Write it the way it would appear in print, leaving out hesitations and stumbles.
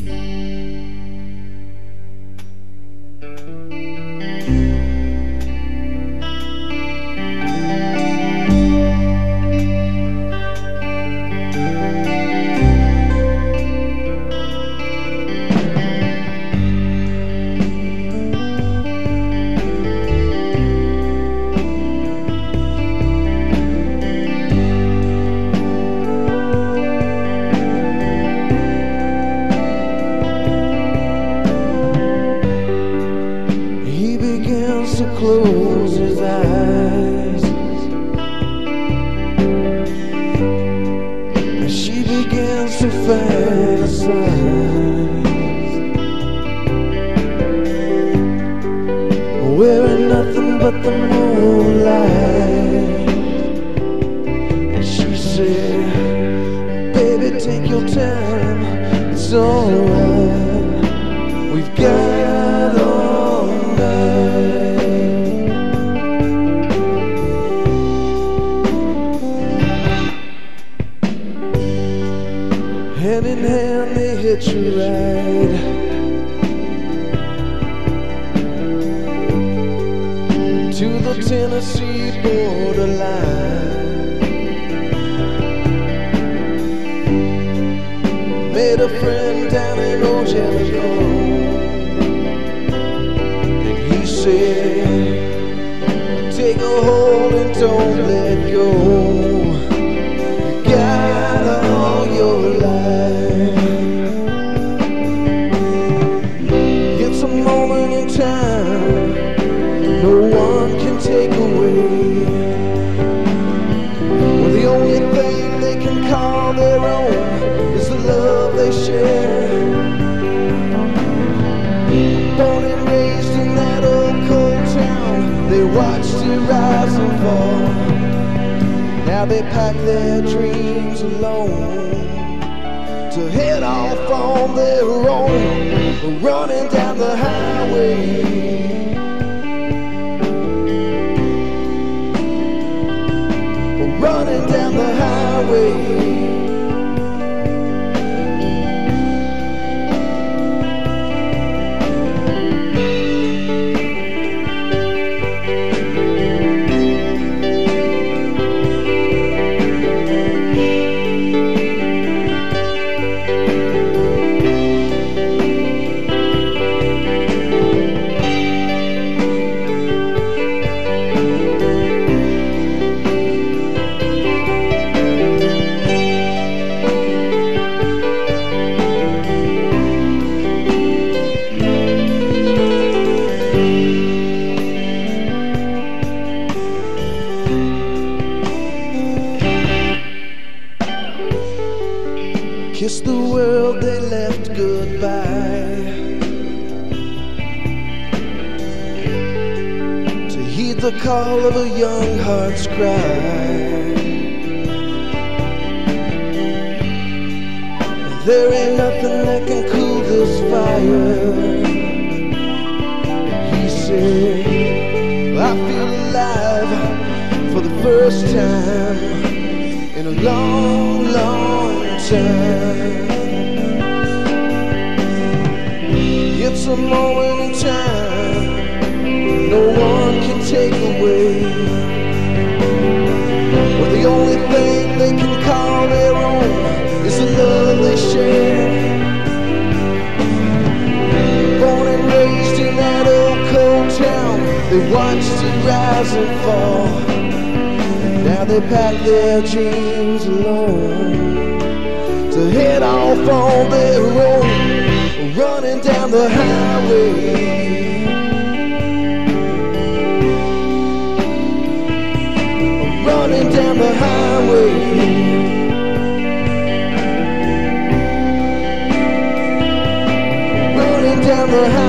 To close his eyes as she begins to fantasize, wearing nothing but the moonlight. And she said, baby, take your time, it's alright, we've got all night. Hand in hand they hitch a ride to the Tennessee borderline. Made a friend down in Old Jellicoe, and he said, take a hold and don't let go. You got all your life. It's a moment in time no one can take away. Well, the only thing they can call their own is the love they share. Born and raised in that old cold town, they watched it rise and fall. Now they pack their dreams alone to head off on their own, running down the highway. Running down the highway. Kiss the world they left goodbye, to heed the call of a young heart's cry. There ain't nothing that can cool this fire. And he said, I feel alive for the first time in a long, long time. It's a moment in time no one can take away. Well, the only thing they can call their own is the love they share. Born and raised in that old cold town, they watched it rise and fall. Now they pack their dreams alone to head off on their own, running down the highway. Running down the highway. Running down the highway.